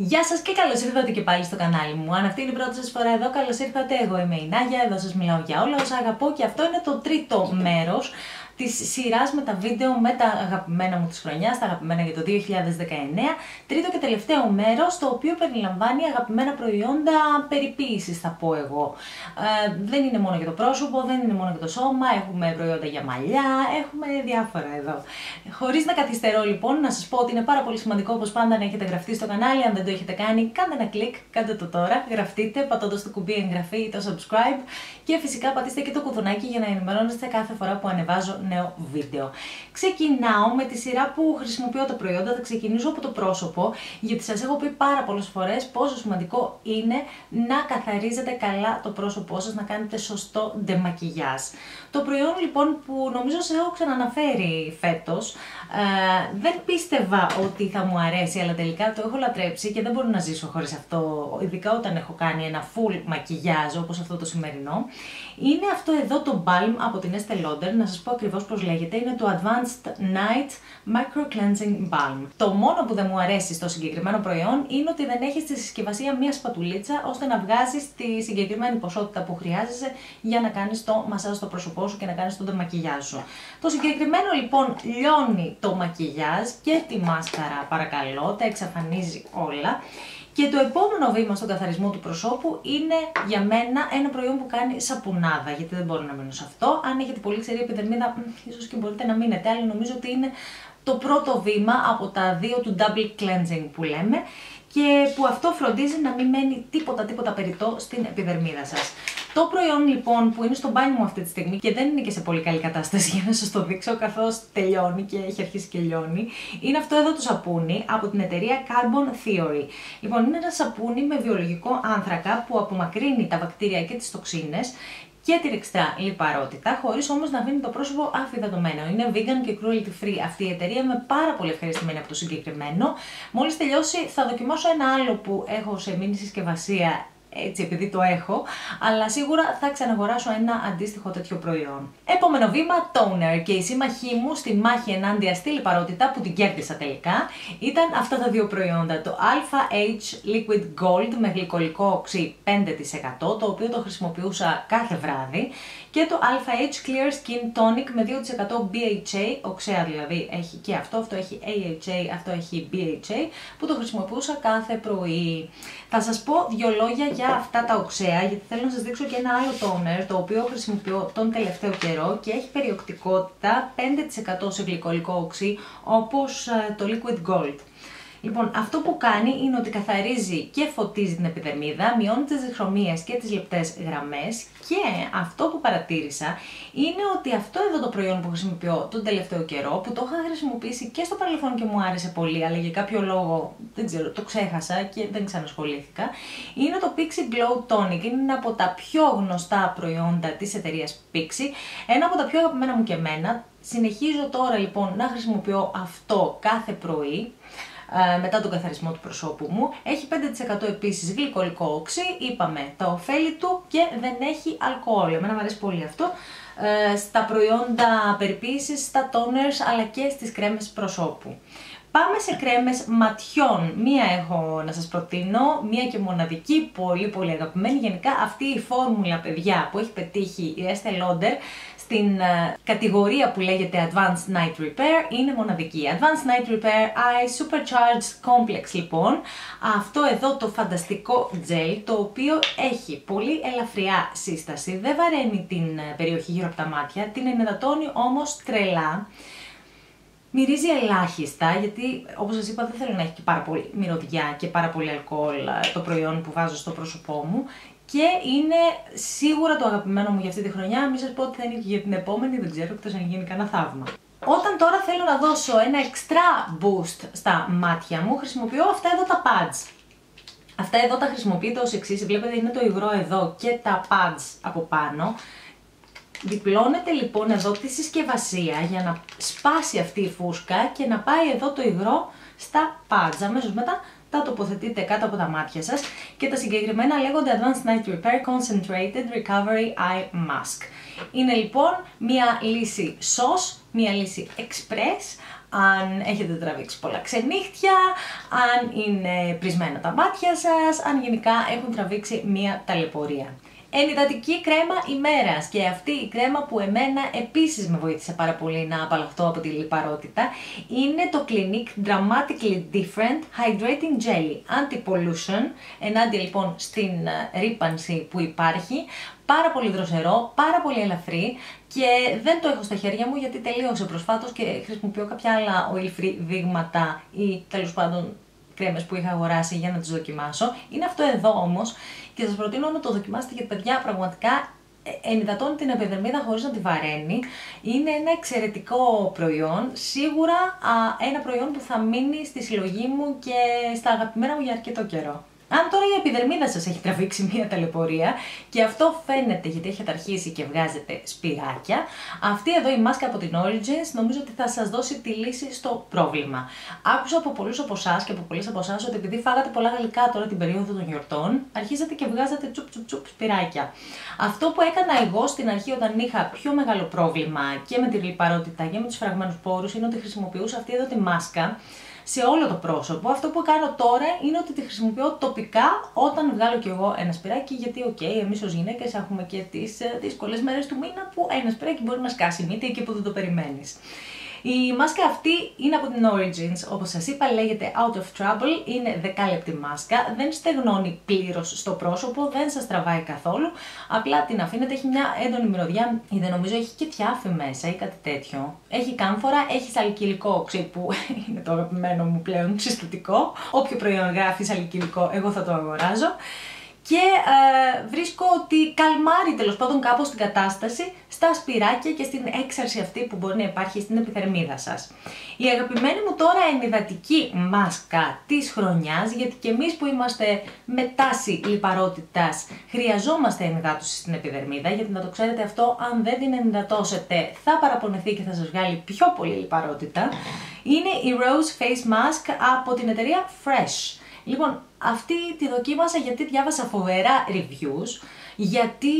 Γεια σας και καλώς ήρθατε και πάλι στο κανάλι μου. Αν αυτή είναι η πρώτη σας φορά εδώ, καλώς ήρθατε. Εγώ είμαι η Νάγια, εδώ σας μιλάω για όλα όσα αγαπώ και αυτό είναι το τρίτο μέρος της σειράς με τα βίντεο με τα αγαπημένα μου της χρονιάς, τα αγαπημένα για το 2019. Τρίτο και τελευταίο μέρος, το οποίο περιλαμβάνει αγαπημένα προϊόντα περιποίησης, θα πω εγώ. Δεν είναι μόνο για το πρόσωπο, δεν είναι μόνο για το σώμα, έχουμε προϊόντα για μαλλιά, έχουμε διάφορα εδώ. Χωρίς να καθυστερώ λοιπόν, να σας πω ότι είναι πάρα πολύ σημαντικό όπως πάντα να έχετε γραφτεί στο κανάλι. Αν δεν το έχετε κάνει, κάντε ένα κλικ, κάντε το τώρα, γραφτείτε πατώντας το κουμπί εγγραφή ή το subscribe και φυσικά πατήστε και το κουδουνάκι για να ενημερώνεστε κάθε φορά που ανεβάζω νέο βίντεο. Ξεκινάω με τη σειρά που χρησιμοποιώ τα προϊόντα, θα ξεκινήσω από το πρόσωπο, γιατί σας έχω πει πάρα πολλές φορές πόσο σημαντικό είναι να καθαρίζετε καλά το πρόσωπό σας, να κάνετε σωστό ντεμακιγιάζ. Το προϊόν λοιπόν που νομίζω σας έχω ξαναναφέρει φέτος, δεν πίστευα ότι θα μου αρέσει, αλλά τελικά το έχω λατρέψει και δεν μπορώ να ζήσω χωρίς αυτό, ειδικά όταν έχω κάνει ένα full μακιγιάζ όπως αυτό το σημερινό. Είναι αυτό εδώ το balm από την Estée Lauder, να σας πω ακριβώς πώς λέγεται, είναι το Advanced Night Micro Cleansing Balm. Το μόνο που δεν μου αρέσει στο συγκεκριμένο προϊόν είναι ότι δεν έχει στη συσκευασία μία σπατουλίτσα ώστε να βγάζεις τη συγκεκριμένη ποσότητα που χρειάζεσαι για να κάνεις το μασάζ στο πρόσωπό σου και να κάνεις το ντεμακιγιάζ σου. Το συγκεκριμένο λοιπόν λιώνει το μακιγιάζ και τη μάσκαρα, παρακαλώ, τα εξαφανίζει όλα. Και το επόμενο βήμα στον καθαρισμό του προσώπου είναι για μένα ένα προϊόν που κάνει σαπουνάδα, γιατί δεν μπορώ να μείνω σε αυτό. Αν έχετε πολύ ξερή επιδερμίδα, ίσως και μπορείτε να μείνετε, αλλά νομίζω ότι είναι το πρώτο βήμα από τα δύο του double cleansing που λέμε και που αυτό φροντίζει να μην μένει τίποτα περιττό στην επιδερμίδα σας. Το προϊόν λοιπόν που είναι στο μπάνι μου αυτή τη στιγμή και δεν είναι και σε πολύ καλή κατάσταση για να σας το δείξω καθώς τελειώνει και έχει αρχίσει και λιώνει, είναι αυτό εδώ το σαπούνι από την εταιρεία Carbon Theory. Λοιπόν, είναι ένα σαπούνι με βιολογικό άνθρακα που απομακρύνει τα βακτήρια και τις τοξίνες και την εξτρά λιπαρότητα, χωρίς όμως να αφήνει το πρόσωπο αφυδατωμένο. Είναι vegan και cruelty free αυτή η εταιρεία, είμαι πάρα πολύ ευχαριστημένη από το συγκεκριμένο. Μόλις τελειώσει θα δοκιμάσω ένα άλλο που έχω σε μίνι συσκευασία, έτσι επειδή το έχω, αλλά σίγουρα θα ξαναγοράσω ένα αντίστοιχο τέτοιο προϊόν. Επόμενο βήμα, toner, και η σύμμαχή μου στη μάχη ενάντια στη λιπαρότητα που την κέρδισα τελικά ήταν αυτά τα δύο προϊόντα, το Alpha H Liquid Gold με γλυκολικό οξύ 5%, το οποίο το χρησιμοποιούσα κάθε βράδυ, και το Alpha H Clear Skin Tonic με 2% BHA, οξέα δηλαδή έχει και αυτό έχει AHA, αυτό έχει BHA, που το χρησιμοποιούσα κάθε πρωί. Θα σας πω δύο λόγια για αυτά τα οξέα, γιατί θέλω να σας δείξω και ένα άλλο toner, το οποίο χρησιμοποιώ τον τελευταίο καιρό και έχει περιεκτικότητα 5% σε γλυκολικό οξύ, όπως το Liquid Gold. Λοιπόν, αυτό που κάνει είναι ότι καθαρίζει και φωτίζει την επιδερμίδα, μειώνει τις διχρωμίες και τις λεπτές γραμμές, και αυτό που παρατήρησα είναι ότι αυτό εδώ το προϊόν που χρησιμοποιώ τον τελευταίο καιρό, που το είχα χρησιμοποιήσει και στο παρελθόν και μου άρεσε πολύ, αλλά για κάποιο λόγο, δεν ξέρω, το ξέχασα και δεν ξανασχολήθηκα, είναι το Pixi Glow Tonic. Είναι από τα πιο γνωστά προϊόντα της εταιρείας Pixi, ένα από τα πιο αγαπημένα μου και εμένα. Συνεχίζω τώρα λοιπόν να χρησιμοποιώ αυτό κάθε πρωί, μετά τον καθαρισμό του προσώπου μου. Έχει 5% επίσης γλυκολικό οξύ, είπαμε τα ωφέλη του, και δεν έχει αλκοόλ. Εμένα μου αρέσει πολύ αυτό στα προϊόντα περιποίησης, στα toners αλλά και στις κρέμες προσώπου. Πάμε σε κρέμες ματιών. Μία έχω να σας προτείνω, μία και μοναδική, πολύ αγαπημένη. Γενικά αυτή η φόρμουλα, παιδιά, που έχει πετύχει η Estée Lauder στην κατηγορία που λέγεται Advanced Night Repair είναι μοναδική. Advanced Night Repair Eye Supercharged Complex λοιπόν. Αυτό εδώ το φανταστικό gel, το οποίο έχει πολύ ελαφριά σύσταση, δεν βαραίνει την περιοχή γύρω από τα μάτια, την ενυδατώνει όμως τρελά. Μυρίζει ελάχιστα, γιατί όπως σας είπα δεν θέλω να έχει και πάρα πολύ μυρωδιά και πάρα πολύ αλκοόλ το προϊόν που βάζω στο πρόσωπό μου, και είναι σίγουρα το αγαπημένο μου για αυτή τη χρονιά. Μην σας πω ότι θα είναι και για την επόμενη, δεν ξέρω, εκτός αν γίνει κανένα θαύμα. Όταν τώρα θέλω να δώσω ένα extra boost στα μάτια μου, χρησιμοποιώ αυτά εδώ τα pads. Αυτά εδώ τα χρησιμοποιείτε ως εξής, βλέπετε είναι το υγρό εδώ και τα pads από πάνω. Διπλώνετε λοιπόν εδώ τη συσκευασία για να σπάσει αυτή η φούσκα και να πάει εδώ το υγρό στα pads. Αμέσως μετά τα τοποθετείτε κάτω από τα μάτια σας και τα συγκεκριμένα λέγονται Advanced Night Repair Concentrated Recovery Eye Mask. Είναι λοιπόν μία λύση SOS, μία λύση Express, αν έχετε τραβήξει πολλά ξενύχτια, αν είναι πρισμένα τα μάτια σας, αν γενικά έχουν τραβήξει μία ταλαιπωρία. Ενυδατική κρέμα ημέρας, και αυτή η κρέμα που εμένα επίσης με βοήθησε πάρα πολύ να απαλλαχθώ από τη λιπαρότητα, είναι το Clinique Dramatically Different Hydrating Jelly Anti-Pollution, ενάντια λοιπόν στην ρύπανση που υπάρχει. Πάρα πολύ δροσερό, πάρα πολύ ελαφρύ, και δεν το έχω στα χέρια μου γιατί τελείωσε προσφάτως και χρησιμοποιώ κάποια άλλα oil-free δείγματα ή τέλος πάντων κρέμες που είχα αγοράσει για να τις δοκιμάσω. Είναι αυτό εδώ όμως και σας προτείνω να το δοκιμάσετε, γιατί παιδιά πραγματικά ενυδατώνει την επιδερμίδα χωρίς να τη βαραίνει. Είναι ένα εξαιρετικό προϊόν, σίγουρα ένα προϊόν που θα μείνει στη συλλογή μου και στα αγαπημένα μου για αρκετό καιρό. Αν τώρα η επιδερμίδα σας έχει τραβήξει μία ταλαιπωρία και αυτό φαίνεται γιατί έχετε αρχίσει και βγάζετε σπυράκια, αυτή εδώ η μάσκα από την Origins νομίζω ότι θα σας δώσει τη λύση στο πρόβλημα. Άκουσα από πολλούς από εσάς και από πολλές από εσάς ότι επειδή φάγατε πολλά γαλλικά τώρα την περίοδο των γιορτών, αρχίσατε και βγάζατε τσουπ σπυράκια. Αυτό που έκανα εγώ στην αρχή όταν είχα πιο μεγάλο πρόβλημα και με τη λιπαρότητα και με τους φραγμένους πόρους είναι ότι χρησιμοποιούσα αυτή εδώ τη μάσκα σε όλο το πρόσωπο. Αυτό που κάνω τώρα είναι ότι τη χρησιμοποιώ τοπικά όταν βγάλω κι εγώ ένα σπυράκι, γιατί εμείς ως γυναίκες έχουμε και τις δύσκολες μέρες του μήνα που ένα σπυράκι μπορεί να σκάσει μύτη εκεί που δεν το περιμένεις. Η μάσκα αυτή είναι από την Origins, όπως σας είπα λέγεται Out of Trouble, είναι 10 λεπτή μάσκα, δεν στεγνώνει πλήρως στο πρόσωπο, δεν σας τραβάει καθόλου, απλά την αφήνετε, έχει μια έντονη μυρωδιά, δεν νομίζω έχει και τιάφι μέσα ή κάτι τέτοιο. Έχει κάμφορα, έχει σαλικυλικό οξύ που είναι το αγαπημένο μου πλέον συστατικό, όποιο προϊόν γράφει σαλικυλικό εγώ θα το αγοράζω. Και βρίσκω ότι καλμάρει τέλος πάντων κάπως την κατάσταση στα σπυράκια και στην έξαρση αυτή που μπορεί να υπάρχει στην επιδερμίδα σας. Η αγαπημένη μου τώρα ενυδατική μάσκα της χρονιάς, γιατί και εμείς που είμαστε με τάση λιπαρότητας χρειαζόμαστε ενυδάτωση στην επιδερμίδα, γιατί να το ξέρετε αυτό, αν δεν την ενυδατώσετε θα παραπονεθεί και θα σας βγάλει πιο πολύ λιπαρότητα, είναι η Rose Face Mask από την εταιρεία Fresh. Λοιπόν, αυτή τη δοκίμασα γιατί διάβασα φοβερά reviews, γιατί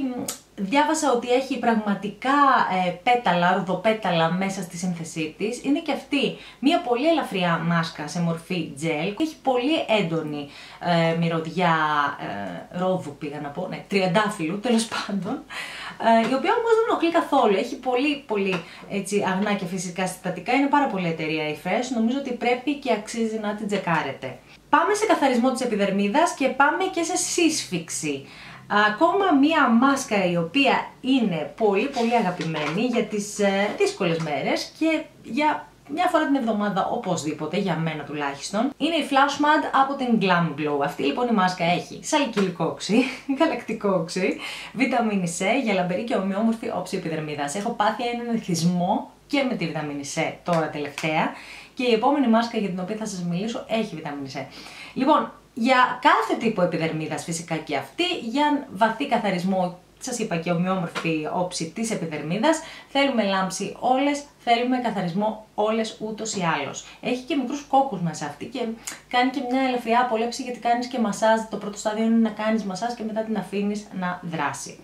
διάβασα ότι έχει πραγματικά πέταλα, ρουδοπέταλα μέσα στη σύνθεσή της. Είναι και αυτή μια πολύ ελαφριά μάσκα σε μορφή gel. Έχει πολύ έντονη μυρωδιά ρόδου, πήγα να πω, τριαντάφυλλου τέλος πάντων, η οποία όμως δεν ενοχλεί καθόλου. Έχει πολύ έτσι, αγνά και φυσικά συστατικά. Είναι πάρα πολύ εταιρεία η Fresh. Νομίζω ότι πρέπει και αξίζει να την τσεκάρετε. Πάμε σε καθαρισμό της επιδερμίδας και πάμε και σε σύσφυξη. Ακόμα μία μάσκα η οποία είναι πολύ αγαπημένη για τις δύσκολες μέρες και για μια φορά την εβδομάδα οπωσδήποτε, για μένα τουλάχιστον, είναι η Flash Mud από την Glam Glow. Αυτή λοιπόν η μάσκα έχει σαλικυλικό οξύ, γαλακτικό οξύ, βιταμίνη C για λαμπερή και ομοιόμορφη όψη επιδερμίδας. Έχω πάθει έναν εθισμό και με τη βιταμίνη C τώρα τελευταία και η επόμενη μάσκα για την οποία θα σας μιλήσω έχει βιταμίνη C. Λοιπόν, για κάθε τύπο επιδερμίδας φυσικά και αυτή, για βαθύ καθαρισμό, σας είπα και ομοιόμορφη όψη της επιδερμίδας, θέλουμε λάμψη όλες, θέλουμε καθαρισμό όλες ούτως ή άλλως. Έχει και μικρούς κόκκους μέσα αυτή και κάνει και μια ελαφριά απολέψη γιατί κάνεις και μασάζ. Το πρώτο στάδιο είναι να κάνεις μασάζ και μετά την αφήνεις να δράσει.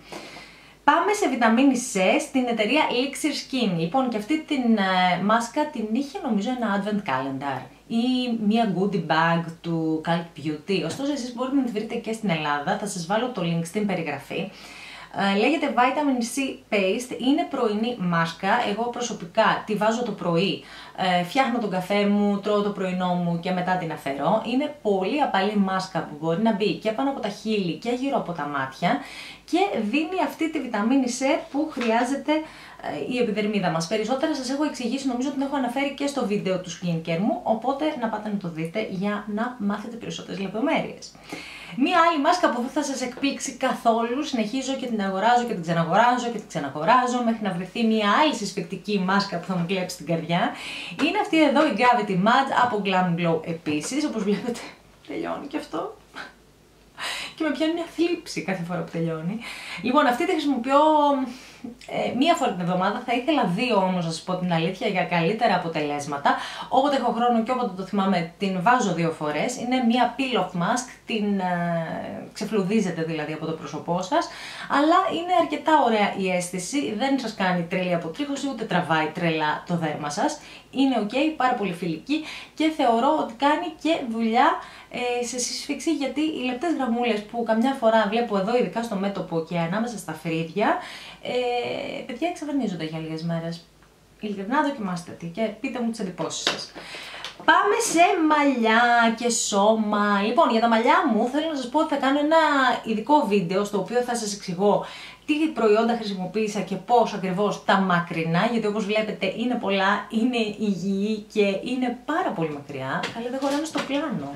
Πάμε σε βιταμίνη C στην εταιρεία Elixir Skin. Λοιπόν, και αυτή την μάσκα την είχε νομίζω ένα advent calendar ή μια goodie bag του Cult Beauty. Ωστόσο εσείς μπορείτε να τη βρείτε και στην Ελλάδα, θα σας βάλω το link στην περιγραφή. Λέγεται Vitamin C Paste, είναι πρωινή μάσκα, εγώ προσωπικά τη βάζω το πρωί, φτιάχνω τον καφέ μου, τρώω το πρωινό μου και μετά την αφαιρώ. Είναι πολύ απαλή μάσκα που μπορεί να μπει και πάνω από τα χείλη και γύρω από τα μάτια και δίνει αυτή τη βιταμίνη C που χρειάζεται η επιδερμίδα μας. Περισσότερα σας έχω εξηγήσει, νομίζω ότι την έχω αναφέρει και στο βίντεο του skincare μου, οπότε να πάτε να το δείτε για να μάθετε περισσότερες λεπτομέρειες. Μία άλλη μάσκα που δεν θα σας εκπλήξει καθόλου, συνεχίζω και την αγοράζω και την ξαναγοράζω και την ξαναγοράζω μέχρι να βρεθεί μία άλλη συσφυκτική μάσκα που θα μου κλέψει την καρδιά. Είναι αυτή εδώ η Gravity Mud από Glam Glow επίσης, όπως βλέπετε τελειώνει και αυτό. Και με πιάνει μια θλίψη κάθε φορά που τελειώνει. Λοιπόν, αυτή τη χρησιμοποιώ μία φορά την εβδομάδα. Θα ήθελα 2 όμως, να σας πω την αλήθεια, για καλύτερα αποτελέσματα. Όποτε έχω χρόνο και όποτε το θυμάμαι, την βάζω 2 φορές. Είναι μία peel-off mask, την ξεφλουδίζετε δηλαδή από το πρόσωπό σας, αλλά είναι αρκετά ωραία η αίσθηση, δεν σας κάνει τρελή αποτρίχωση, ούτε τραβάει τρελά το δέρμα σας. Είναι ok, πάρα πολύ φιλική και θεωρώ ότι κάνει και δουλειά σε σύσφυξη, γιατί οι λεπτές γραμμούλες που καμιά φορά βλέπω εδώ, ειδικά στο μέτωπο και ανάμεσα στα φρύδια, παιδιά, εξαφανίζονται για λίγες μέρες. Ειλικρινά δοκιμάστε τη και πείτε μου τις εντυπώσεις σας. Πάμε σε μαλλιά και σώμα. Λοιπόν, για τα μαλλιά μου θέλω να σας πω ότι θα κάνω ένα ειδικό βίντεο στο οποίο θα σας εξηγώ τι προϊόντα χρησιμοποίησα και πώς ακριβώς τα μακρινά, γιατί όπως βλέπετε είναι πολλά, είναι υγιή και είναι πάρα πολύ μακριά, αλλά δεν χωράνε στο πλάνο.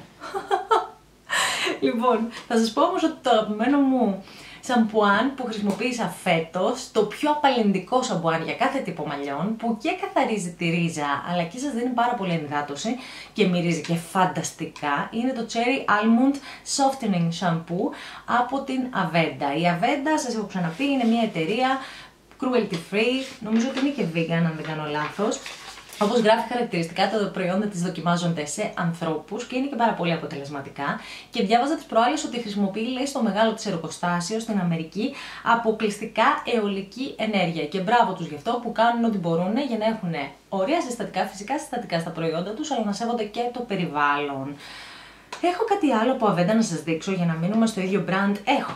Λοιπόν, θα σας πω όμως ότι το αγαπημένο μου σαμπουάν που χρησιμοποίησα φέτος, το πιο απαλλυντικό σαμπουάν για κάθε τύπο μαλλιών, που και καθαρίζει τη ρίζα αλλά και σας δίνει πάρα πολύ ενυδάτωση και μυρίζει και φανταστικά, είναι το Cherry Almond Softening Shampoo από την Aveda. Η Aveda, σας έχω ξαναπεί, είναι μια εταιρεία cruelty free, νομίζω ότι είναι και vegan αν δεν κάνω λάθος. Όπως γράφει χαρακτηριστικά, τα προϊόντα της δοκιμάζονται σε ανθρώπους και είναι και πάρα πολύ αποτελεσματικά. Και διάβαζα τις προάλλες ότι χρησιμοποιεί, λέει, στο μεγάλο της εργοστάσιο στην Αμερική αποκλειστικά αιωλική ενέργεια. Και μπράβο τους γι' αυτό που κάνουν ό,τι μπορούν για να έχουν ωραία συστατικά, φυσικά συστατικά στα προϊόντα τους, αλλά να σέβονται και το περιβάλλον. Έχω κάτι άλλο από Aveda να σας δείξω για να μείνουμε στο ίδιο brand.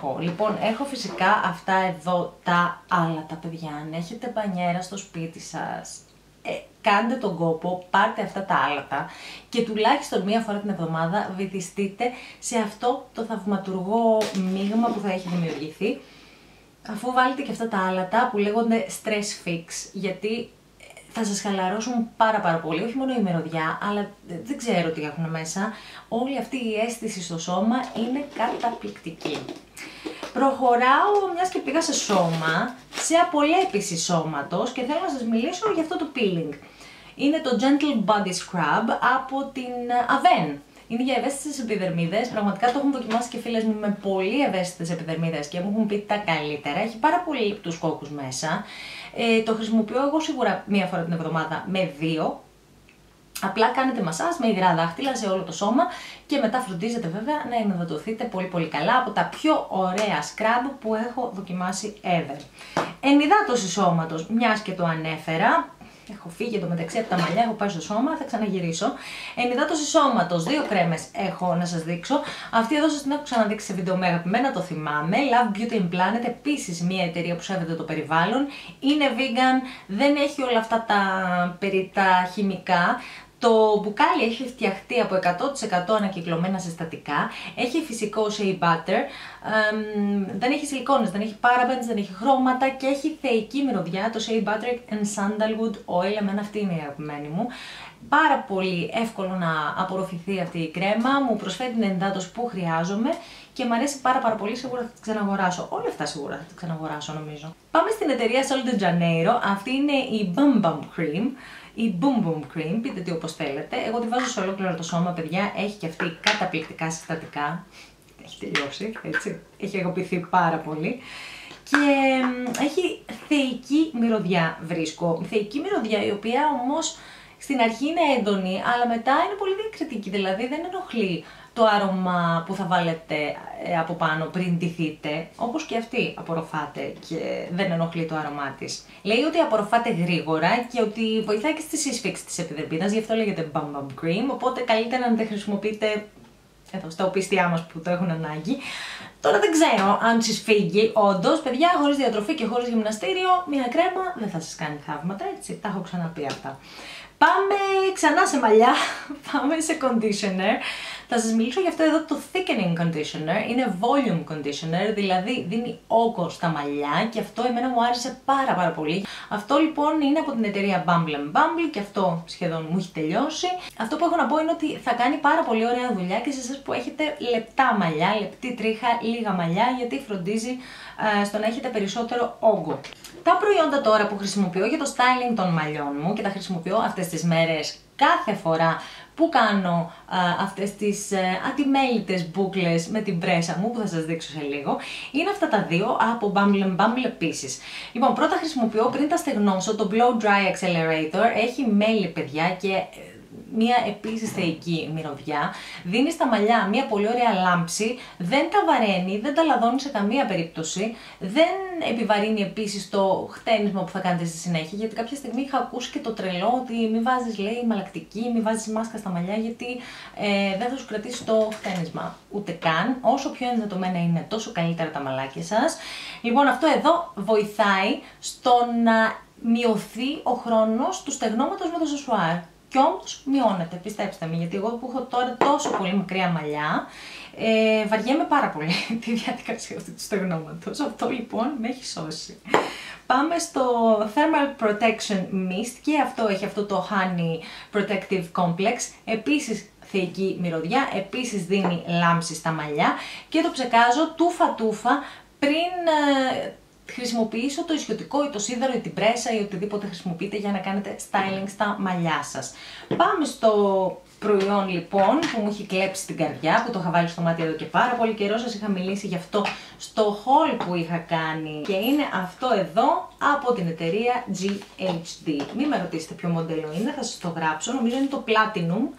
Έχω φυσικά αυτά εδώ τα άλατα, παιδιά. Αν έχετε μπανιέρα στο σπίτι σας, κάντε τον κόπο, πάρτε αυτά τα άλατα και τουλάχιστον μία φορά την εβδομάδα βυθιστείτε σε αυτό το θαυματουργό μείγμα που θα έχει δημιουργηθεί, αφού βάλετε και αυτά τα άλατα που λέγονται stress fix, γιατί θα σας χαλαρώσουν πάρα πολύ, όχι μόνο η μυρωδιά, αλλά δεν ξέρω τι έχουν μέσα. Όλη αυτή η αίσθηση στο σώμα είναι καταπληκτική. Προχωράω, μιας και πήγα σε σώμα, σε απολέπιση σώματος και θέλω να σας μιλήσω για αυτό το peeling. Είναι το Gentle Body Scrub από την Avène. Είναι για ευαίσθητες επιδερμίδες, πραγματικά το έχουν δοκιμάσει και φίλες μου με πολύ ευαίσθητες επιδερμίδες και μου έχουν πει τα καλύτερα. Έχει πάρα πολύ λεπτούς κόκκους μέσα. Το χρησιμοποιώ εγώ σίγουρα μία φορά την εβδομάδα με 2. Απλά κάνετε μασάζ με υγρά δάχτυλα σε όλο το σώμα και μετά φροντίζετε βέβαια να ενυδατωθείτε πολύ καλά, από τα πιο ωραία σκράμπ που έχω δοκιμάσει ever. Ενυδάτωση σώματος, μιας και το ανέφερα. Έχω φύγει εντωμεταξύ από τα μαλλιά, έχω πάει στο σώμα, θα ξαναγυρίσω. Ενυδάτωση σώματος, 2 κρέμες έχω να σας δείξω. Αυτή εδώ σας την έχω ξαναδείξει σε βίντεο με αγαπημένα, το θυμάμαι. Love Beauty and Planet, επίσης μια εταιρεία που σέβεται το περιβάλλον. Είναι vegan, δεν έχει όλα αυτά τα περίτα χημικά. Το μπουκάλι έχει φτιαχτεί από 100% ανακυκλωμένα συστατικά, έχει φυσικό shea butter, δεν έχει σιλικόνες, δεν έχει parabens, δεν έχει χρώματα και έχει θεϊκή μυρωδιά, το shea butter and sandalwood oil, εμένα αυτή είναι η αγαπημένη μου. Πάρα πολύ εύκολο να απορροφηθεί αυτή η κρέμα, μου προσφέρει την ενυδάτωση που χρειάζομαι και μου αρέσει πάρα πολύ, σίγουρα θα την ξαναγοράσω. Όλα αυτά σίγουρα θα την ξαναγοράσω νομίζω. Πάμε στην εταιρεία Sol de Janeiro, αυτή είναι η Bum Bum Cream. Η Boom Boom Cream, πείτε τι όπως θέλετε. Εγώ τη βάζω σε ολόκληρο το σώμα, παιδιά. Έχει και αυτή καταπληκτικά συστατικά. Έχει τελειώσει, έτσι. Έχει αγαπηθεί πάρα πολύ. Και έχει θεϊκή μυρωδιά, βρίσκω. Θεϊκή μυρωδιά, η οποία όμως στην αρχή είναι έντονη, αλλά μετά είναι πολύ διακριτική. Δηλαδή δεν ενοχλεί το άρωμα που θα βάλετε από πάνω πριν ντυθείτε, όπως και αυτή απορροφάτε και δεν ενοχλεί το άρωμά της. Λέει ότι απορροφάτε γρήγορα και ότι βοηθάει και στη σύσφυξη της επιδερμίδας, γι' αυτό λέγεται Bum Bum Cream, οπότε καλύτερα να τα χρησιμοποιείτε εδώ στα οπίστια μας που το έχουν ανάγκη. Τώρα δεν ξέρω αν σας φύγει, όντως, παιδιά, χωρίς διατροφή και χωρίς γυμναστήριο, μια κρέμα δεν θα σας κάνει θαύματα, έτσι, τα έχω ξαναπεί αυτά. Πάμε ξανά σε μαλλιά, πάμε σε conditioner. Θα σας μιλήσω για αυτό εδώ το thickening conditioner, είναι volume conditioner, δηλαδή δίνει όγκο στα μαλλιά και αυτό εμένα μου άρεσε πάρα πολύ. Αυτό λοιπόν είναι από την εταιρεία Bumble & Bumble και αυτό σχεδόν μου έχει τελειώσει. Αυτό που έχω να πω είναι ότι θα κάνει πάρα πολύ ωραία δουλειά και σε εσάς που έχετε λεπτά μαλλιά, λεπτή τρίχα, λίγα μαλλιά, γιατί φροντίζει στο να έχετε περισσότερο όγκο. Τα προϊόντα τώρα που χρησιμοποιώ για το styling των μαλλιών μου και τα χρησιμοποιώ αυτές τις μέρες κάθε φορά που κάνω αυτές τις ατιμέλητες μπούκλες με την πρέσα μου, που θα σας δείξω σε λίγο, είναι αυτά τα δύο από Bumble Bumble επίσης. Λοιπόν, πρώτα χρησιμοποιώ πριν τα στεγνώσω το Blow Dry Accelerator, έχει μέλι παιδιά και μία επίσης θεϊκή μυρωδιά, δίνει στα μαλλιά μία πολύ ωραία λάμψη, δεν τα βαραίνει, δεν τα λαδώνει σε καμία περίπτωση, δεν επιβαρύνει επίσης το χτένισμα που θα κάνετε στη συνέχεια, γιατί κάποια στιγμή είχα ακούσει και το τρελό ότι μη βάζεις, λέει, μαλακτική, μη βάζεις μάσκα στα μαλλιά, γιατί δεν θα σου κρατήσει το χτένισμα. Ούτε καν, όσο πιο ενδεδομένα είναι, τόσο καλύτερα τα μαλάκια σας. Λοιπόν, αυτό εδώ βοηθάει στο να μειωθεί ο χρόνος του στεγνώματος με το σεσουάρ. Κι όμως μειώνεται, πιστέψτε με, γιατί εγώ που έχω τώρα τόσο πολύ μακριά μαλλιά, βαριέμαι πάρα πολύ τη διαδικασία αυτή του στεγνώματος. Αυτό λοιπόν με έχει σώσει. Πάμε στο Thermal Protection Mist και αυτό έχει αυτό το Honey Protective Complex. Επίσης θεϊκή μυρωδιά, επίσης δίνει λάμψη στα μαλλιά και το ψεκάζω τούφα πριν χρησιμοποιήσω το ισιωτικό ή το σίδερο ή την πρέσα ή οτιδήποτε χρησιμοποιείτε για να κάνετε styling στα μαλλιά σας. Πάμε στο προϊόν λοιπόν που μου έχει κλέψει την καρδιά, που το είχα βάλει στο μάτι εδώ και πάρα πολύ καιρό, σας είχα μιλήσει γι' αυτό στο haul που είχα κάνει και είναι αυτό εδώ από την εταιρεία GHD. Μην με ρωτήσετε ποιο μοντέλο είναι, θα σας το γράψω, νομίζω είναι το Platinum.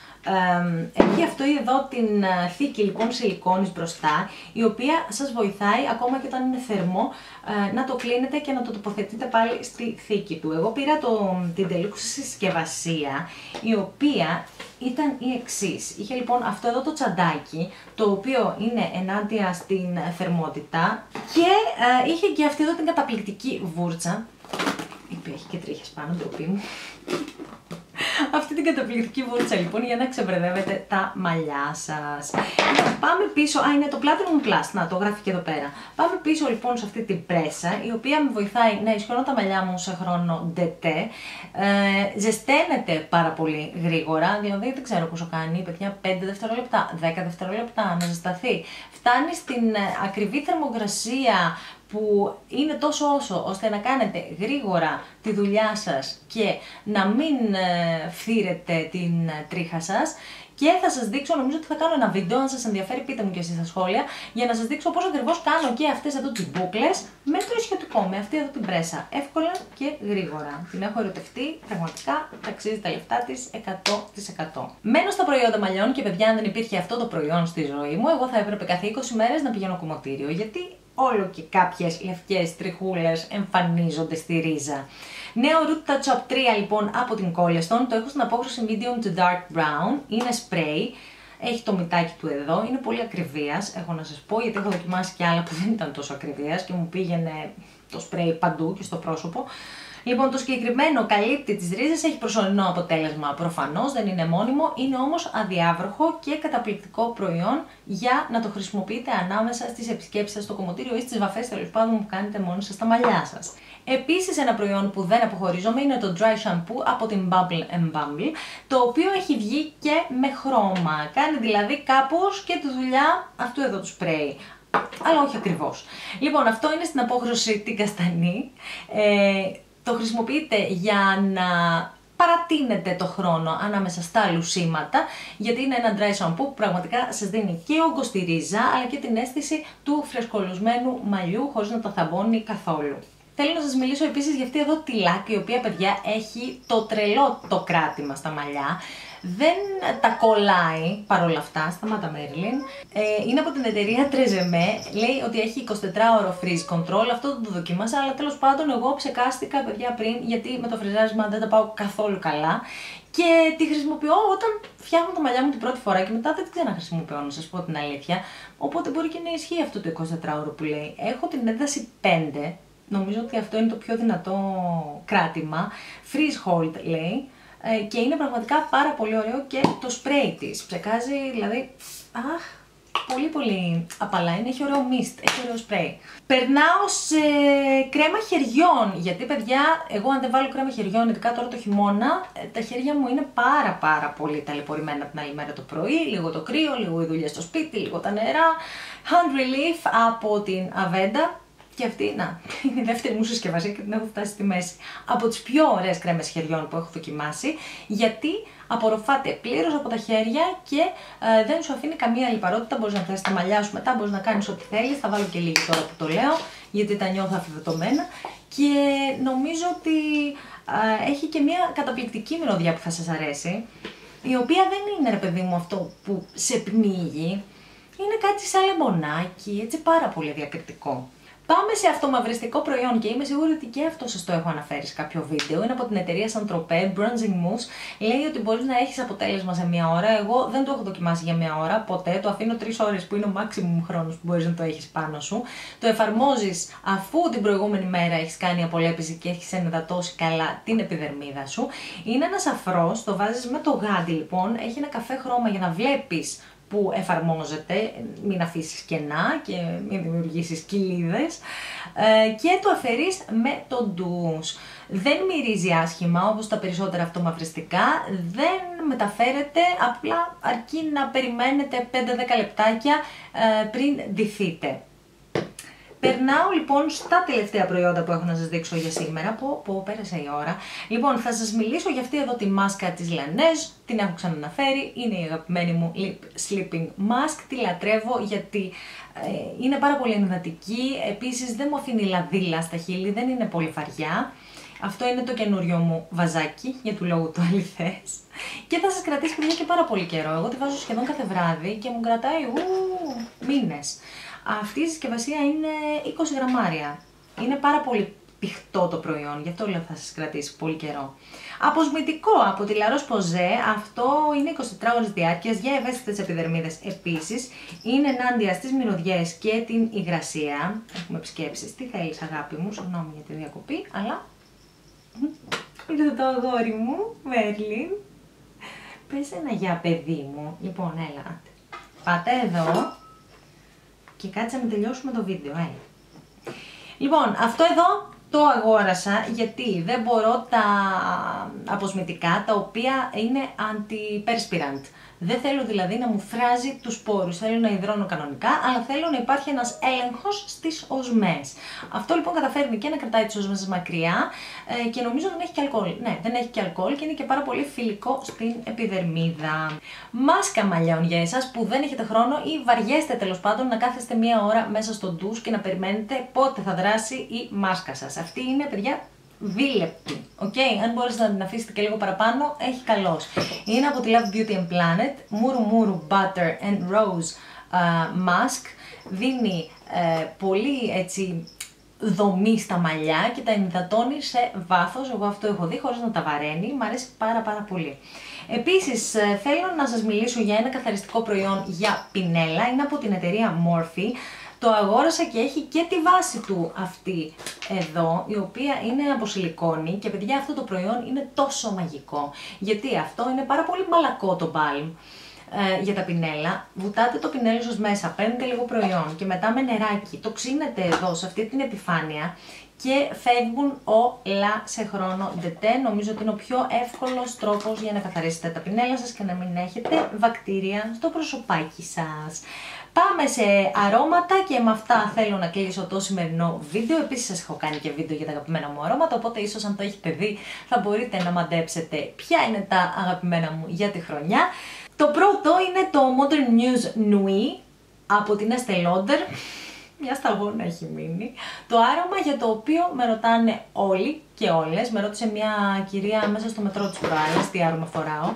Έχει αυτό εδώ την θήκη λοιπόν σιλικόνης μπροστά, η οποία σας βοηθάει ακόμα και όταν είναι θερμό να το κλείνετε και να το τοποθετείτε πάλι στη θήκη του. Εγώ πήρα την τελείξη συσκευασία, η οποία ήταν η εξής. Είχε λοιπόν αυτό εδώ το τσαντάκι, το οποίο είναι ενάντια στην θερμότητα και είχε και αυτή εδώ την καταπληκτική βούρτσα, η οποία έχει και τρίχες πάνω, ντροπή μου. Αυτή την καταπληκτική βούρτσα λοιπόν για να ξεμπερδεύετε τα μαλλιά σας. Πάμε πίσω, είναι το Platinum Plus, να το γράφει και εδώ πέρα. Πάμε πίσω λοιπόν σε αυτή την πρέσα, η οποία με βοηθάει να ισχυρώνω τα μαλλιά μου σε χρόνο ντετέ. Ζεσταίνεται πάρα πολύ γρήγορα, δηλαδή δεν ξέρω πόσο κάνει, παιδιά, 5 δευτερόλεπτα, 10 δευτερόλεπτα να ζεσταθεί. Φτάνει στην ακριβή θερμοκρασία που είναι τόσο όσο ώστε να κάνετε γρήγορα τη δουλειά σας και να μην φθύρετε την τρίχα σας. Και θα σας δείξω, νομίζω ότι θα κάνω ένα βίντεο, αν σας ενδιαφέρει πείτε μου και εσείς στα σχόλια, για να σας δείξω πώς ακριβώς κάνω και αυτές εδώ τις μπούκλες με το ισιωτικό, με αυτή εδώ την πρέσα. Εύκολα και γρήγορα. Την έχω ερωτευτεί, πραγματικά αξίζει τα λεφτά της 100%. Μένω στα προϊόντα μαλλιών και παιδιά, αν δεν υπήρχε αυτό το προϊόν στη ζωή μου, εγώ θα έπρεπε κάθε 20 μέρες να πηγαίνω κομμωτήριο, γιατί όλο και κάποιες λευκές τριχούλες εμφανίζονται στη ρίζα. Νέο Root Touch Up 3 λοιπόν από την Coleston, το έχω στην απόχρωση medium to dark brown, είναι spray, έχει το μυτάκι του εδώ, είναι πολύ ακριβίας, έχω να σας πω, γιατί έχω δοκιμάσει και άλλα που δεν ήταν τόσο ακριβίας και μου πήγαινε το spray παντού και στο πρόσωπο. Λοιπόν, το συγκεκριμένο καλύπτει τις ρίζες, έχει προσωρινό αποτέλεσμα προφανώς, δεν είναι μόνιμο, είναι όμως αδιάβροχο και καταπληκτικό προϊόν για να το χρησιμοποιείτε ανάμεσα στις επισκέψεις σας στο κομμωτήριο ή στις βαφές τέλος πάντων που κάνετε μόνοι σας στα μαλλιά σας. Επίσης ένα προϊόν που δεν αποχωρίζομαι είναι το Dry Shampoo από την Bumble Bumble, το οποίο έχει βγει και με χρώμα, κάνει δηλαδή κάπως και τη δουλειά αυτού εδώ του σπρέι. Αλλά όχι ακριβώς. Λοιπόν, αυτό είναι στην απόχρωση την καστανή. Το χρησιμοποιείτε για να παρατείνετε το χρόνο ανάμεσα στα λουσίματα, γιατί είναι ένα dry shampoo που πραγματικά σας δίνει και όγκο στη ρίζα, αλλά και την αίσθηση του φρεσκολωσμένου μαλλιού χωρίς να το θαμπώνει καθόλου. Θέλω να σας μιλήσω επίσης για αυτή εδώ τη λάκ, η οποία παιδιά έχει το τρελό το κράτημα στα μαλλιά. Δεν τα κολλάει παρόλα αυτά, σταμάτα Μέρλιν. Είναι από την εταιρεία Trezeme, λέει ότι έχει 24ωρο freeze control, αυτό το δοκίμασα, αλλά τέλος πάντων εγώ ψεκάστηκα παιδιά πριν, γιατί με το φριζάρισμα δεν τα πάω καθόλου καλά. Και τη χρησιμοποιώ όταν φτιάχνω τα μαλλιά μου την πρώτη φορά και μετά δεν την ξαναχρησιμοποιώ, να σας πω την αλήθεια. Οπότε μπορεί και να ισχύει αυτό το 24ωρο που λέει. Έχω την ένταση 5, νομίζω ότι αυτό είναι το πιο δυνατό κράτημα. Freeze hold λέει. Και είναι πραγματικά πάρα πολύ ωραίο και το σπρέι της. Ψεκάζει δηλαδή, πολύ πολύ απαλά είναι, έχει ωραίο mist, έχει ωραίο σπρέι. Περνάω σε κρέμα χεριών, γιατί παιδιά, εγώ αν δεν βάλω κρέμα χεριών, ειδικά τώρα το χειμώνα, τα χέρια μου είναι πάρα πολύ ταλαιπωρημένα την άλλη μέρα το πρωί, λίγο το κρύο, λίγο οι δουλειές στο σπίτι, λίγο τα νερά. Hand Relief από την Aveda. Και αυτή, να, είναι η δεύτερη μου συσκευασία και την έχω φτάσει στη μέση. Από τις πιο ωραίες κρέμες χεριών που έχω δοκιμάσει, γιατί απορροφάται πλήρως από τα χέρια και δεν σου αφήνει καμία λιπαρότητα. Μπορείς να θέσεις τα μαλλιά σου μετά, μπορείς να κάνεις ό,τι θέλεις. Θα βάλω και λίγη τώρα που το λέω, γιατί τα νιώθω αφιδωτωμένα. Και νομίζω ότι έχει και μια καταπληκτική μυρωδιά που θα σας αρέσει, η οποία δεν είναι, ρε παιδί μου, αυτό που σε πνίγει. Είναι κάτι σαν λεμονάκι, έτσι πάρα πολύ διακριτικό. Πάμε σε αυτομαυριστικό προϊόν και είμαι σίγουρη ότι και αυτό σας το έχω αναφέρει σε κάποιο βίντεο. Είναι από την εταιρεία Saint-Tropez, Bronzing Mousse. Λέει ότι μπορείς να έχεις αποτέλεσμα σε μία ώρα. Εγώ δεν το έχω δοκιμάσει για μία ώρα ποτέ. Το αφήνω 3 ώρες που είναι ο maximum χρόνος που μπορείς να το έχεις πάνω σου. Το εφαρμόζεις αφού την προηγούμενη μέρα έχεις κάνει απολέπιση και έχεις ενυδατώσει καλά την επιδερμίδα σου. Είναι ένας αφρός, το βάζεις με το γάντι λοιπόν. Έχει ένα καφέ χρώμα για να βλέπεις που εφαρμόζεται, μην αφήσεις κενά και μην δημιουργήσεις κοιλίδες, και το αφαιρείς με το ντους. Δεν μυρίζει άσχημα όπως τα περισσότερα αυτομαυριστικά, δεν μεταφέρεται, απλά αρκεί να περιμένετε 5-10 λεπτάκια πριν ντυθείτε. Περνάω λοιπόν στα τελευταία προϊόντα που έχω να σας δείξω για σήμερα. Πω, πέρασε η ώρα. Λοιπόν, θα σας μιλήσω για αυτή εδώ τη μάσκα της Laneige. Την έχω ξαναναφέρει. Είναι η αγαπημένη μου Lip Sleeping Mask. Τη λατρεύω γιατί είναι πάρα πολύ ενυδατική. Επίσης δεν μου αφήνει λαδίλα στα χείλη, δεν είναι πολύ βαριά. Αυτό είναι το καινούριο μου βαζάκι, για του λόγου του αληθές. Και θα σας κρατήσει παιδιά και πάρα πολύ καιρό. Εγώ τη βάζω σχεδόν κάθε βράδυ και μου κρατάει μήνες. Αυτή η συσκευασία είναι 20 γραμμάρια. Είναι πάρα πολύ πηχτό το προϊόν, γι' αυτό λέω θα σας κρατήσει πολύ καιρό. Αποσμητικό από τη La Roche-Posay, αυτό είναι 24 ώρες διάρκειας για ευαίσθητες επιδερμίδες. Επίσης, είναι ενάντια στις μυρωδιές και την υγρασία. Έχουμε επισκέψεις. Τι θέλεις αγάπη μου, συγγνώμη για τη διακοπή, αλλά... Ήρθε το αγόρι μου, Μέρλιν. Πες ένα γεια παιδί μου. Λοιπόν, έλα. Πάτε εδώ. Και κάτσε να τελειώσουμε το βίντεο, Λοιπόν, αυτό εδώ το αγόρασα γιατί δεν μπορώ τα αποσμητικά τα οποία είναι antiperspirant. Δεν θέλω δηλαδή να μου φράζει τους πόρους, θέλω να υδρώνω κανονικά, αλλά θέλω να υπάρχει ένας έλεγχος στις οσμές. Αυτό λοιπόν καταφέρνει και να κρατάει τις οσμές μακριά και νομίζω δεν έχει και αλκοόλ. Ναι, δεν έχει και αλκοόλ και είναι και πάρα πολύ φιλικό στην επιδερμίδα. Μάσκα μαλλιών για εσάς που δεν έχετε χρόνο ή βαριέστε τέλος πάντων να κάθεστε μία ώρα μέσα στο ντους και να περιμένετε πότε θα δράσει η μάσκα σας. Αυτή είναι, παιδιά, δίλεπτη. Αν μπορείς να την αφήσετε και λίγο παραπάνω, έχει καλώς. Είναι από τη Love Beauty and Planet, Muru Muru Butter and Rose Mask. Δίνει πολύ έτσι δομή στα μαλλιά και τα ενυδατώνει σε βάθος. Εγώ αυτό έχω δει χωρίς να τα βαραίνει, μου αρέσει πάρα πολύ. Επίσης θέλω να σας μιλήσω για ένα καθαριστικό προϊόν για πινέλα, είναι από την εταιρεία Morphe. Το αγόρασα και έχει και τη βάση του αυτή εδώ, η οποία είναι από σιλικόνη και παιδιά αυτό το προϊόν είναι τόσο μαγικό. Γιατί αυτό είναι πάρα πολύ μαλακό το balm για τα πινέλα. Βουτάτε το πινέλο σας μέσα, παίρνετε λίγο προϊόν και μετά με νεράκι το ξύνετε εδώ σε αυτή την επιφάνεια και φεύγουν όλα σε χρόνο ντετέ. Νομίζω ότι είναι ο πιο εύκολος τρόπος για να καθαρίσετε τα πινέλα σας και να μην έχετε βακτήρια στο προσωπάκι σας. Πάμε σε αρώματα και με αυτά θέλω να κλείσω το σημερινό βίντεο. Επίσης σας έχω κάνει και βίντεο για τα αγαπημένα μου αρώματα, οπότε ίσως αν το έχετε δει θα μπορείτε να μαντέψετε ποια είναι τα αγαπημένα μου για τη χρονιά. Το πρώτο είναι το Modern Muse Nuit από την Estée Lauder. Μια σταγόνα έχει μείνει. Το άρωμα για το οποίο με ρωτάνε όλοι και όλες. Με ρώτησε μια κυρία μέσα στο μετρό της προάλλες τι άρωμα φοράω.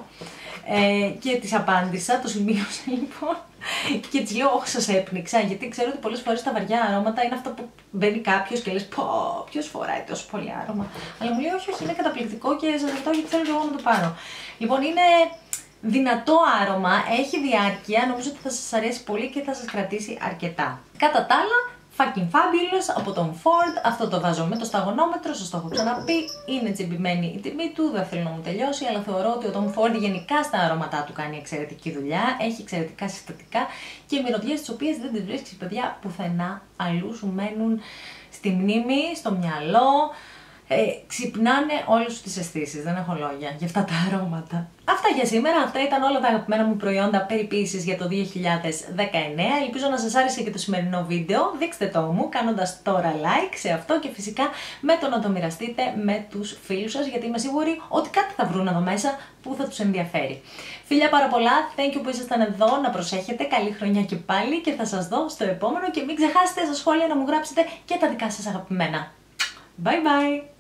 Και της απάντησα, το σημείωσα λοιπόν. Και της λέω, όχι σας έπνιξα, γιατί ξέρω ότι πολλές φορές τα βαριά αρώματα είναι αυτό που μπαίνει κάποιος και λες, πω, ποιος φοράει τόσο πολύ άρωμα. Αλλά μου λέει, όχι, είναι καταπληκτικό και σας ρωτάω γιατί θέλω εγώ να το πάρω. Λοιπόν, είναι δυνατό άρωμα, έχει διάρκεια, νομίζω ότι θα σας αρέσει πολύ και θα σας κρατήσει αρκετά. Κατά τα άλλα, Fucking Fabulous από τον Ford, αυτό το βάζω με το σταγονόμετρο, σας το έχω ξαναπεί, είναι τσιμπημένη η τιμή του, δεν θέλω να μου τελειώσει, αλλά θεωρώ ότι ο Tom Ford γενικά στα αρώματά του κάνει εξαιρετική δουλειά, έχει εξαιρετικά συστατικά και μυρωδιές τις οποίες δεν τις βρίσκεις παιδιά πουθενά αλλού, σου μένουν στη μνήμη, στο μυαλό. ξυπνάνε όλες τις αισθήσεις, δεν έχω λόγια για αυτά τα αρώματα. Αυτά για σήμερα, αυτά ήταν όλα τα αγαπημένα μου προϊόντα περιποίησης για το 2019. Ελπίζω να σας άρεσε και το σημερινό βίντεο. Δείξτε το μου κάνοντας τώρα like σε αυτό και φυσικά με το να το μοιραστείτε με τους φίλους σας, γιατί είμαι σίγουρη ότι κάτι θα βρουν εδώ μέσα που θα τους ενδιαφέρει. Φιλιά πάρα πολλά, thank you που ήσασταν εδώ, να προσέχετε, καλή χρονιά και πάλι και θα σας δω στο επόμενο και μην ξεχάσετε στα σχόλια να μου γράψετε και τα δικά σας αγαπημένα. Bye bye!